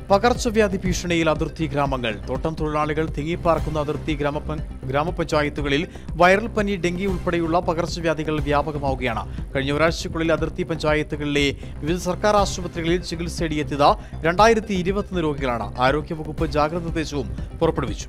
പകർച്ചവ്യാധി ഭീഷണിയിൽ അതിർത്തി ഗ്രാമങ്ങൾ. തോട്ടം തൊഴിലാളികൾ തിങ്ങിപ്പാർക്കുന്ന അതിർത്തി ഗ്രാമപഞ്ചായത്തുകളിൽ വൈറൽ പനി, ഡെങ്കി ഉൾപ്പെടെയുള്ള പകർച്ചവ്യാധികൾ വ്യാപകമാവുകയാണ്. കഴിഞ്ഞ ഒരാഴ്ചയ്ക്കുള്ളിൽ അതിർത്തി പഞ്ചായത്തുകളിലെ വിവിധ സർക്കാർ ആശുപത്രികളിൽ ചികിത്സ തേടിയെത്തിയത് 2021 രോഗികളാണ്. ആരോഗ്യവകുപ്പ് ജാഗ്രതാ നിർദ്ദേശവും പുറപ്പെടുവിച്ചു.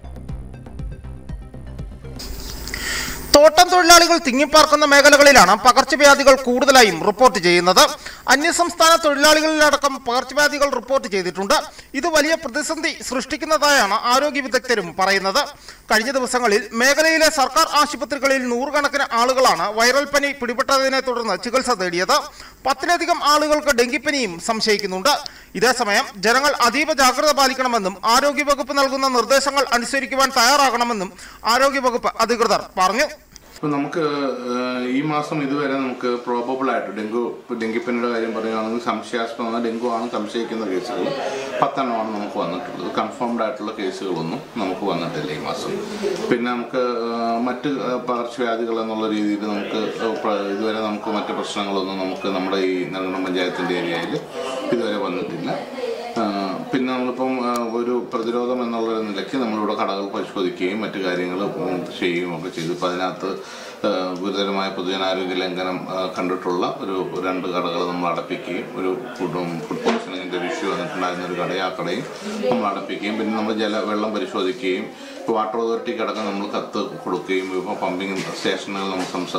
തോട്ടം തൊഴിലാളികൾ തിങ്ങിപ്പാർക്കുന്ന മേഖലകളിലാണ് പകർച്ചവ്യാധികൾ കൂടുതലായും റിപ്പോർട്ട് ചെയ്യുന്നത്. അന്യസംസ്ഥാന തൊഴിലാളികളിലടക്കം പകർച്ചവ്യാധികൾ റിപ്പോർട്ട് ചെയ്തിട്ടുണ്ട്. ഇത് വലിയ പ്രതിസന്ധി സൃഷ്ടിക്കുന്നതായാണ് ആരോഗ്യ വിദഗ്ധരും പറയുന്നത്. കഴിഞ്ഞ ദിവസങ്ങളിൽ മേഖലയിലെ സർക്കാർ ആശുപത്രികളിൽ നൂറുകണക്കിന് ആളുകളാണ് വൈറൽ പനി പിടിപെട്ടതിനെ തുടർന്ന് ചികിത്സ തേടിയത്. 10-ലധികം ആളുകൾക്ക് ഡെങ്കിപ്പനിയും സംശയിക്കുന്നുണ്ട്. ഇതേസമയം ജനങ്ങൾ അതീവ ജാഗ്രത പാലിക്കണമെന്നും ആരോഗ്യവകുപ്പ് നൽകുന്ന നിർദ്ദേശങ്ങൾ അനുസരിക്കുവാൻ തയ്യാറാകണമെന്നും ആരോഗ്യവകുപ്പ് അധികൃതർ പറഞ്ഞു. ഇപ്പം നമുക്ക് ഈ മാസം ഇതുവരെ നമുക്ക് പ്രോബബിൾ ആയിട്ട് ഡെങ്കിപ്പനിയുടെ കാര്യം പറയുകയാണെങ്കിൽ സംശയാസ്പദമായ ഡെങ്കു ആണ് സംശയിക്കുന്ന കേസുകൾ 10 എണ്ണമാണ് നമുക്ക് വന്നിട്ടുള്ളത്. കൺഫേംഡ് ആയിട്ടുള്ള കേസുകളൊന്നും നമുക്ക് വന്നിട്ടില്ല ഈ മാസം. പിന്നെ നമുക്ക് മറ്റ് പകർച്ചവ്യാധികൾ എന്നുള്ള രീതിയിൽ നമുക്ക് ഇതുവരെ നമുക്ക് മറ്റ് പ്രശ്നങ്ങളൊന്നും നമുക്ക് നമ്മുടെ ഈ നെടുങ്കണ്ടം പഞ്ചായത്തിൻ്റെ ഏരിയയിൽ ഇതുവരെ വന്നിട്ടില്ല. പിന്നെ നമ്മളിപ്പം ഒരു പ്രതിരോധം എന്നുള്ള നിലയ്ക്ക് നമ്മളിവിടെ കടകൾ പരിശോധിക്കുകയും മറ്റു കാര്യങ്ങൾ ചെയ്യുകയും ഒക്കെ ചെയ്തു. ഇപ്പം അതിനകത്ത് ഗുരുതരമായ പൊതുജനാരോഗ്യ ലംഘനം കണ്ടിട്ടുള്ള ഒരു 2 കടകൾ നമ്മൾ അടപ്പിക്കുകയും, ഒരു ഫുഡ് പോയ്സണിങ്ങിൻ്റെ ഒരു ഇഷ്യൂ വന്നിട്ടുണ്ടായിരുന്ന ഒരു കടയും ആ കടയും നമ്മൾ അടപ്പിക്കുകയും, പിന്നെ നമ്മൾ വെള്ളം പരിശോധിക്കുകയും, ഇപ്പോൾ വാട്ടർ അതോറിറ്റിക്ക് അടക്കം നമ്മൾ കത്ത് കൊടുക്കുകയും, ഇപ്പോൾ പമ്പിങ് സ്റ്റേഷനുകൾ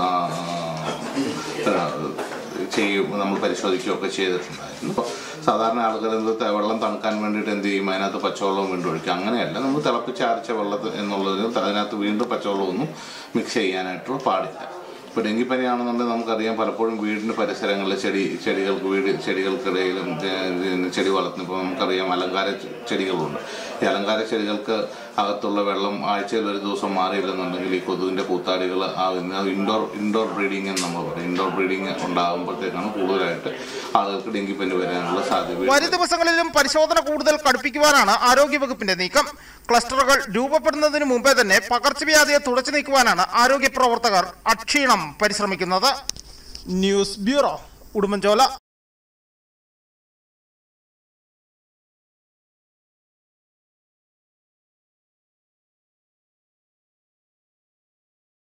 നമ്മൾ പരിശോധിക്കുകയൊക്കെ ചെയ്തിട്ടുണ്ടായിരുന്നു. അപ്പോൾ സാധാരണ ആളുകൾ വെള്ളം തണുക്കാൻ വേണ്ടിയിട്ട് എന്ത് ചെയ്യും, അതിനകത്ത് പച്ചവെള്ളം വീണ്ടും ഒഴിക്കും. അങ്ങനെയല്ല, നമ്മൾ തിളപ്പിച്ചാർച്ച വെള്ളത്തിൽ എന്നുള്ളതിന് അതിനകത്ത് വീണ്ടും പച്ചവെള്ളമൊന്നും മിക്സ് ചെയ്യാനായിട്ടുള്ള പാടില്ല. ഇപ്പോൾ ഡെങ്കിപ്പനിയാണെന്നുണ്ടെങ്കിൽ നമുക്കറിയാം, പലപ്പോഴും വീടിൻ്റെ പരിസരങ്ങളിൽ ചെടികൾക്കിടയിലും ചെടി വളർത്തുന്നു. ഇപ്പോൾ നമുക്കറിയാം അലങ്കാര ചെടികളുണ്ട്. ഈ അലങ്കാര ചെടികൾക്ക് അകത്തുള്ള വെള്ളം ആഴ്ചയിൽ ഒരു ദിവസം മാറിയില്ലെന്നുണ്ടെങ്കിൽ ഈ കൊതുകിൻ്റെ കൂത്താടികൾ ഇൻഡോർ ബ്രീഡിംഗ് എന്ന് നമ്മൾ പറയും. ഇൻഡോർ ബ്രീഡിംഗ് ഉണ്ടാകുമ്പോഴത്തേക്കാണ് കൂടുതലായിട്ട് ആളുകൾക്ക് ഡെങ്കിപ്പനി വരാനുള്ള സാധ്യത. വരും ദിവസങ്ങളിലും പരിശോധന കൂടുതൽ കടുപ്പിക്കുവാനാണ് ആരോഗ്യവകുപ്പിന്റെ നീക്കം. ക്ലസ്റ്ററുകൾ രൂപപ്പെടുന്നതിന് മുമ്പേ തന്നെ പകർച്ചവ്യാധിയെ തുടച്ചു നീക്കുവാനാണ് ആരോഗ്യ പ്രവർത്തകർ അക്ഷീണം പരിശ്രമിക്കുന്നത്. News bureau, Udumbanchola.